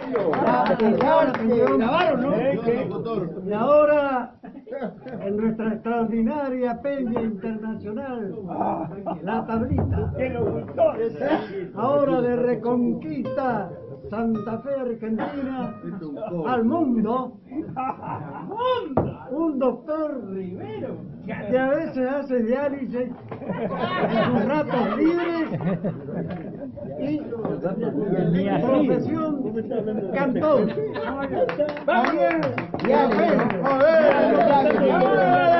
Y ahora, en nuestra extraordinaria peña internacional, la tablita. Ahora de Reconquista, Santa Fe, Argentina, al mundo, un doctor que a veces hace diálisis en sus ratos libres y profesión cantor.